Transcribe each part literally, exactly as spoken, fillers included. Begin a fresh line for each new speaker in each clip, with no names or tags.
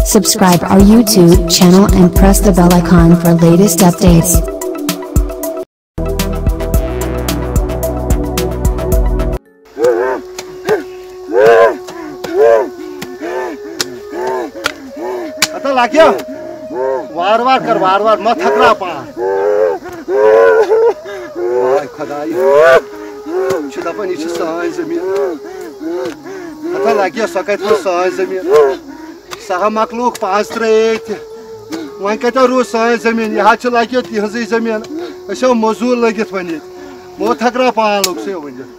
Subscribe our YouTube channel and press the bell icon for latest updates.
आता लाग्यो वार वार कर वार वार मत थकरा पा वाय खदाई छ दपन छ सान जमीन आता लाग्यो सकैत रो सान जमीन सहा मकलूक पांच त्रेत वन कतो रो सान जमीन यहा छ लाग्यो तिहजी जमीन असो मजूर लगित वनी मो थकरा पा लोग से वनी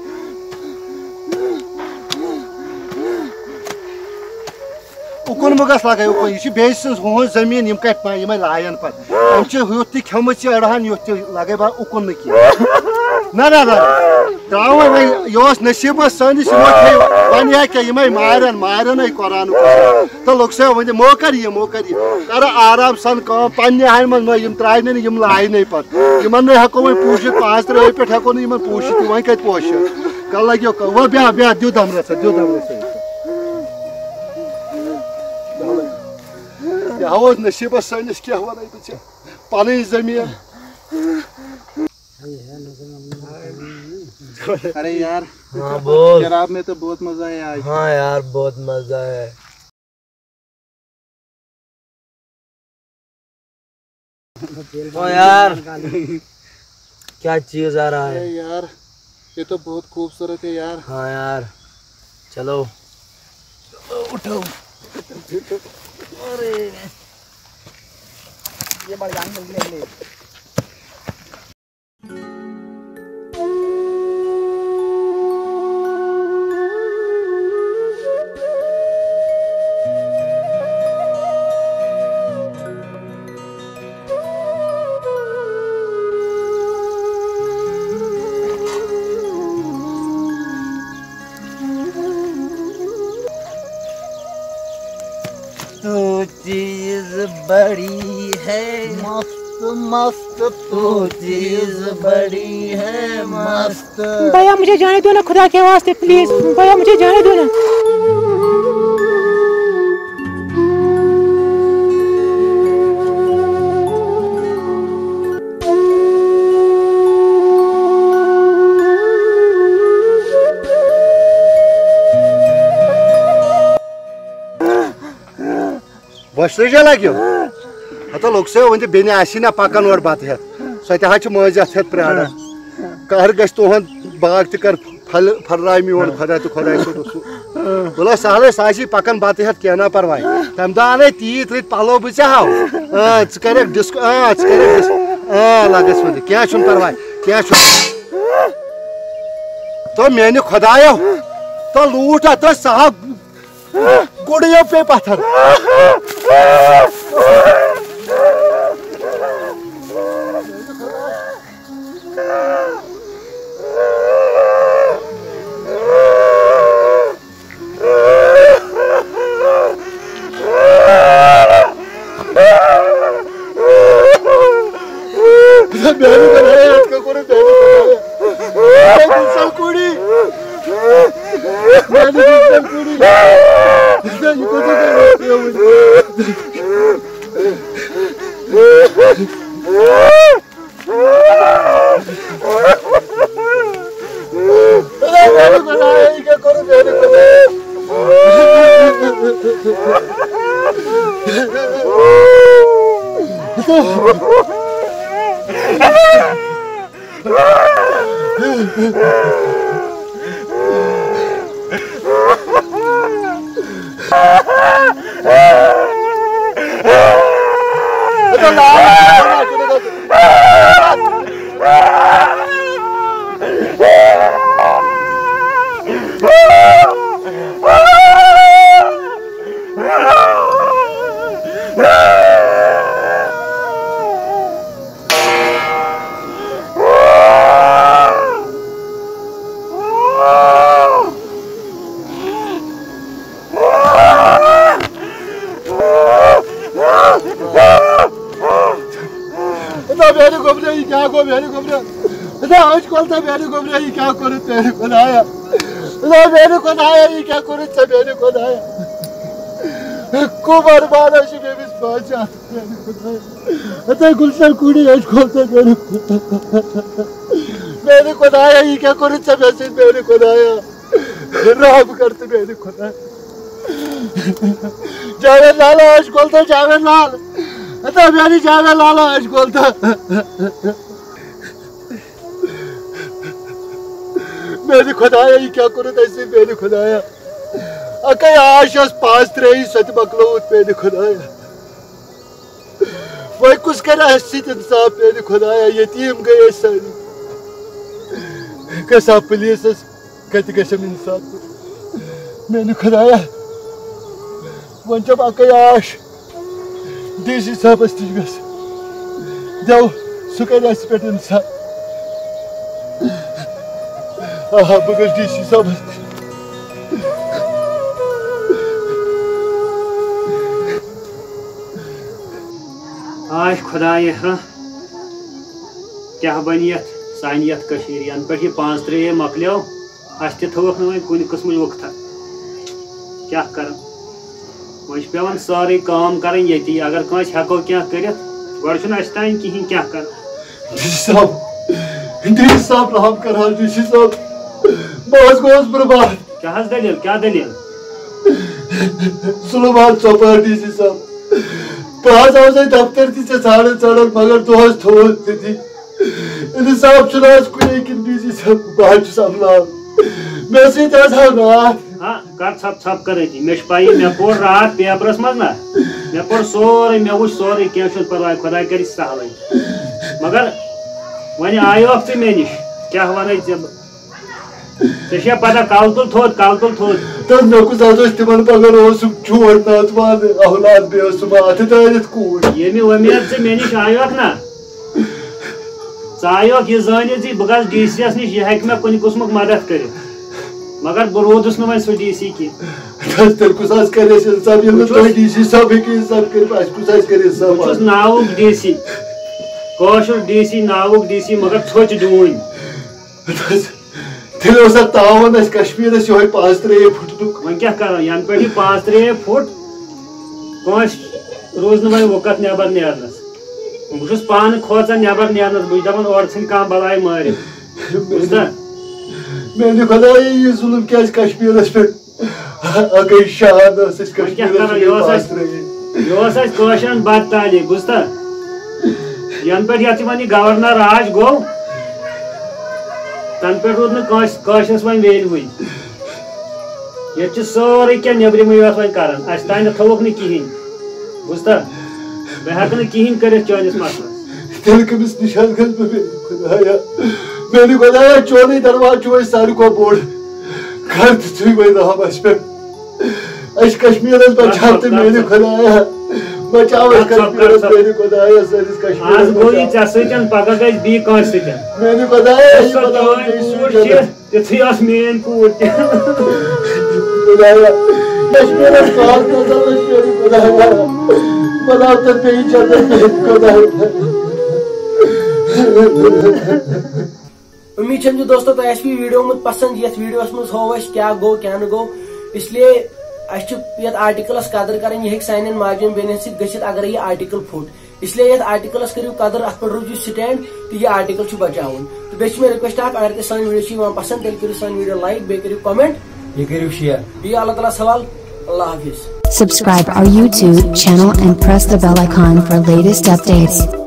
उकुन मगस लगे उकुन यह बेसन हूँ जमीन यम कट पा यम लायन पे हम युत खेमुत अड़हान युत लगे बा उकुन न ना ना ना त्राव यह नसीब सनिस वन क्या यम मारन मारन कुरान तो लोग से वन मो कर यह मो कर कर आराम सन पे हान मन यम त्रायन यम लायन पे इन हेको वो पूछित पाँच त्रे पे हेको इन पूछित वन कत पोश कल लगे वो ब्या ब्या दु दम रसा दु दम रसा यह नसीब सनिस क्या वन बच्चे पन जमीन अरे यार
हाँ बोल
शराब में तो बहुत मजा है आज।
हाँ यार बहुत मजा है। ओ यार क्या चीज आ रहा है
यार ये तो बहुत खूबसूरत है यार।
हाँ यार चलो उठो।
अरे ये बड़ी जान जल्दी ले
तो चीज बड़ी है मस्त मस्त तो चीज बड़ी है मस्त।
भैया मुझे जाने दो ना खुदा के वास्ते प्लीज भैया मुझे जाने दो ना।
वस्त्रजा लग्यो हत लोग से वन बेन आना पकन और बत हे सह मजत हे प्राण कहर गस तुहद बाग तर फल फर्राय मोन खुदा तो खुदा बोला सहल सह पकन बत हे कह ना परवा तम दह अन तीत रत पलो बह हाव कर डिस्क लगस वन क्या परवा क्या तो मेन खुदायो तो लूट तो सह गुड़ियों पे पत्थर क्या को मेरे को ना आज कल था मेरे को ये क्या करूँ तेरे को लाया ना मेरे को लाया ये क्या करूँ मेरे को लाया Kumar bana şu bebiz baca. Ata Gulşen kudi yaş kolta beni. Beni Khudaya ye kya kore chabesin beni Khudaya. Raham karte beni Khudaya. Javed Lala yaş kolta Javed Lal. Ata beni Javed Lala yaş kolta. Beni Khudaya ye kya kore taisi beni Khudaya. Akay aşas paas treyi sati baklavut beni Khudaya. Vay kus kara hassit insaf beni Khudaya yetim gaye sari. Kasa pulisas kati kasam insaf. Beni Khudaya. Vancab akay aş. Desi sabas tijgas. Jav sukar aspet insaf. Aha bagaj desi sabas.
Ay Khudaya ha kya baniyat saniyat kashir yan pe पांच त्रे मकलियो अस त थवक न कुन किस्म वक्त क्या कर वह पेवान सारे काम कर ये अगर कस हेको क्या कर गो तान कहें क्या कर
साहब साहब रहम कर साहब बस गोस बर्बाद
क्या दलील क्या दलील
सुलेमान चौपार डी सी साहब बस आव दफ्तर ती ाड़न ाड़न मगर दोहस थोन ती इंसाफ कुन डी सी साहब बहुत अमलान मे सत
हाँ कर छप छप कर मे पाई मे पोर रात पेपरस मज ना मे पोर सोरे मे वो सोरे क्या परवाह खुदा कर सहल मगर वन आयो े मे नश क्या वन े पता कल तुल थोद कल तुल थोद
तब नकुस तिमन पगर चोर नातवान औलाद बे मात दारित कूर
ये उम्मीद े मे नश आयोक ना आयोक यह जान बह गस डी सी यस नश यह हे मे कुन किस्म मदद कर मगर बह रोदस न सो डी सी की नावुक डी सी कौशुर डी सी नावुक डी सी मगर छोच डून
तावन कश्मीर ये पांच त्रे फुट
वन क्या कर यन पे पांच त्रे फुट कस रोज न वक्त नबर नेरनस बहुत पान खोचान नबर नेरनस बहुत दपान और कह बलाय मार
मैंने खुदा ये जुल्म क्या कश्मीर पे अगर शान
यह बद ताली बुझता यन पे वन गवर्नर राज गो तन पे रूद नस वन वैल्यू ये सारे क्या नबरम वन कर तान थोक न कहें बुझता बह हेक कहें कर चैनिस मसलस
तेल कमिस निशान खुदाया मैंने खुदाया चोरी दरवाज सारे को बोड़ घर तुम रहम अस पे कश्मीर बचा तो मैंने खुदाया बचाओ कश्मीर मैंने खुदाया सारिस कश्मीर
आज गो ये चे सतन पगह गई बी कस सतन
मैंने खुदाया
ये मेन कूर
खुदाया कश्मीर काल खुदाया बनाओ तो पे चलते खुदाया
उम्मीद जो दोस्तों तो भी वीडियो मुझ पसंद ये वीडियो मज हो क्या गो क्या न गो इसलिए ये आर्टिकलस कदर कर सान माजन बेन सत अगर यह आर्टिकल फुट इसलिए ये आर्टिकलस करू कदर अत पे रूज स्टैंड तो यह आर्टिकल बचान तो बे रिक्वेस्ट अगर तुम सान वीडियो पसंद तेल करो सान वीडियो लाइक बे करो कमेंट ये करो शेयर बी अल्लाह ताला सवाल अल्लाह हाफिज
Subscribe our YouTube channel and press the bell icon for latest updates.